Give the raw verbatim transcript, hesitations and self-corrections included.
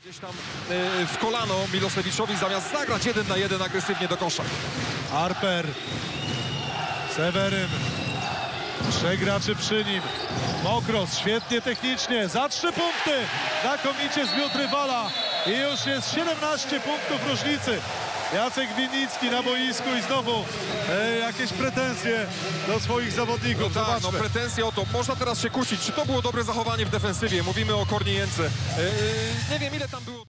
Gdzieś tam y, w kolano Milosewiczowi zamiast zagrać jeden na jeden agresywnie do kosza. Harper, Seweryn, trzech graczy przy nim. Mokros świetnie technicznie, za trzy punkty, znakomicie zbiód rywala i już jest siedemnaście punktów różnicy. Jacek Winnicki na boisku i znowu e, jakieś pretensje do swoich zawodników. No tak, no Zobaczmy. pretensje o to. Można teraz się kusić, czy to było dobre zachowanie w defensywie. Mówimy o Korniejence. Yy, nie wiem, ile tam było.